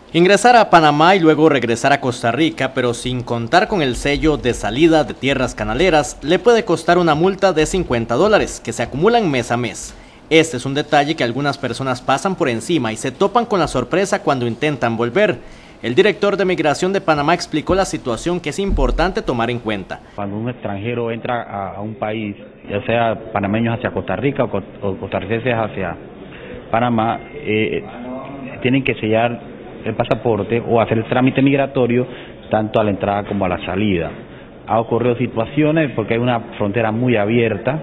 Ingresar a Panamá y luego regresar a Costa Rica, pero sin contar con el sello de salida de tierras canaleras, le puede costar una multa de $50 que se acumulan mes a mes. Este es un detalle que algunas personas pasan por encima y se topan con la sorpresa cuando intentan volver. El director de Migración de Panamá explicó la situación que es importante tomar en cuenta. Cuando un extranjero entra a un país, ya sea panameños hacia Costa Rica o costarricenses hacia Panamá, tienen que sellar el pasaporte o hacer el trámite migratorio tanto a la entrada como a la salida. Ha ocurrido situaciones, porque hay una frontera muy abierta,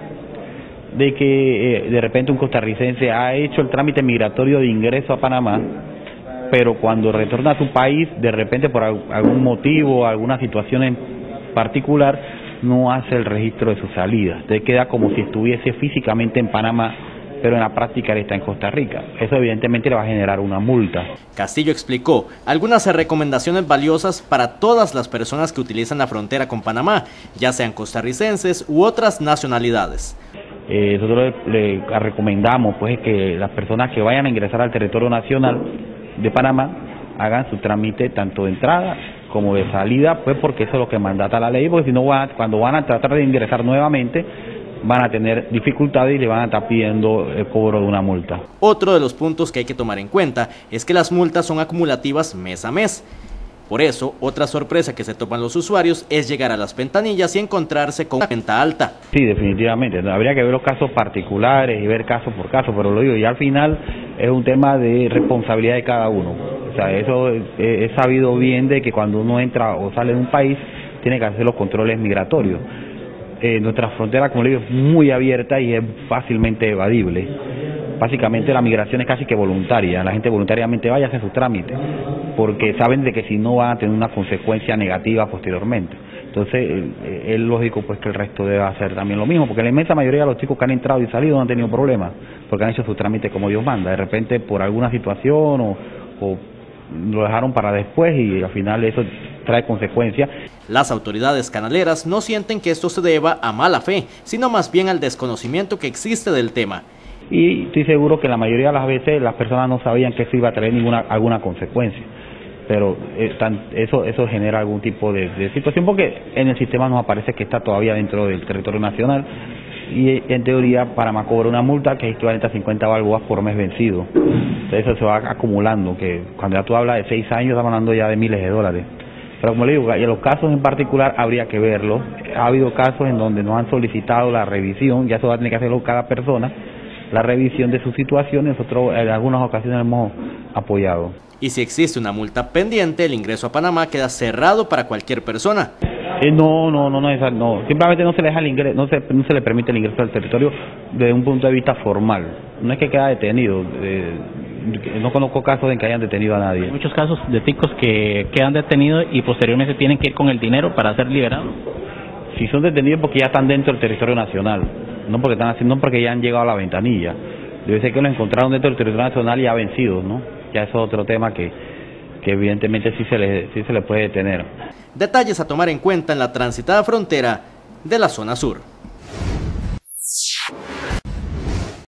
de que de repente un costarricense ha hecho el trámite migratorio de ingreso a Panamá, pero cuando retorna a su país, de repente por algún motivo, alguna situación en particular, no hace el registro de su salida. Entonces queda como si estuviese físicamente en Panamá, pero en la práctica él está en Costa Rica. Eso evidentemente le va a generar una multa. Castillo explicó algunas recomendaciones valiosas para todas las personas que utilizan la frontera con Panamá, ya sean costarricenses u otras nacionalidades. Nosotros le recomendamos pues que las personas que vayan a ingresar al territorio nacional de Panamá hagan su trámite tanto de entrada como de salida, pues porque eso es lo que mandata la ley, porque si no cuando van a tratar de ingresar nuevamente van a tener dificultades y le van a estar pidiendo el cobro de una multa. Otro de los puntos que hay que tomar en cuenta es que las multas son acumulativas mes a mes. Por eso, otra sorpresa que se topan los usuarios es llegar a las ventanillas y encontrarse con una venta alta. Sí, definitivamente. Habría que ver los casos particulares y ver caso por caso, pero lo digo, y al final es un tema de responsabilidad de cada uno. O sea, eso es sabido bien de que cuando uno entra o sale de un país, tiene que hacer los controles migratorios. Nuestra frontera, como le digo, es muy abierta y es fácilmente evadible. Básicamente la migración es casi que voluntaria, la gente voluntariamente va y hace su trámite, porque saben de que si no van a tener una consecuencia negativa posteriormente. Entonces es lógico pues que el resto deba hacer también lo mismo, porque la inmensa mayoría de los chicos que han entrado y salido no han tenido problemas, porque han hecho su trámite como Dios manda. De repente por alguna situación o lo dejaron para después y al final eso trae consecuencias. Las autoridades canaleras no sienten que esto se deba a mala fe, sino más bien al desconocimiento que existe del tema. Y estoy seguro que la mayoría de las veces las personas no sabían que eso iba a traer alguna consecuencia, pero eso genera algún tipo de situación, porque en el sistema nos aparece que está todavía dentro del territorio nacional y en teoría Panamá cobra una multa que es equivalente a 50 balboas por mes vencido. Entonces eso se va acumulando, que cuando ya tú hablas de 6 años estamos hablando ya de miles de dólares. Pero como le digo, en los casos en particular habría que verlo. Ha habido casos en donde nos han solicitado la revisión, ya eso va a tener que hacerlo cada persona, la revisión de su situación. Nosotros en algunas ocasiones hemos apoyado. Y si existe una multa pendiente, el ingreso a Panamá queda cerrado para cualquier persona. No, simplemente no se le deja el ingreso, no se le permite el ingreso al territorio desde un punto de vista formal. No es que queda detenido, no conozco casos en que hayan detenido a nadie. Hay muchos casos de ticos que quedan detenidos y posteriormente tienen que ir con el dinero para ser liberados. Si son detenidos porque ya están dentro del territorio nacional, no porque ya han llegado a la ventanilla. Debe ser que los encontraron dentro del territorio nacional ya vencidos, ¿no? Ya eso es otro tema que evidentemente sí se le puede detener. Detalles a tomar en cuenta en la transitada frontera de la zona sur.